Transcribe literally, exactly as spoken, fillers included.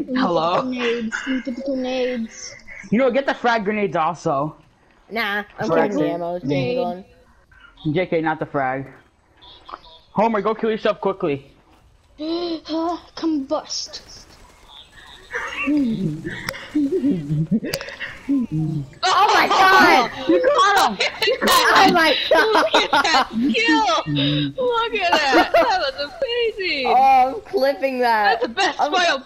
Hello? Grenades. Get the grenades. You know, get the frag grenades also. Nah, I'm Frag getting the ammo. It's grenade. going. J K, not the frag. Homer, go kill yourself quickly. Combust. Oh my god! You caught him! Oh my god! Look at that kill! Look at that! That was amazing! Oh, I'm clipping that. That's the best I'm, final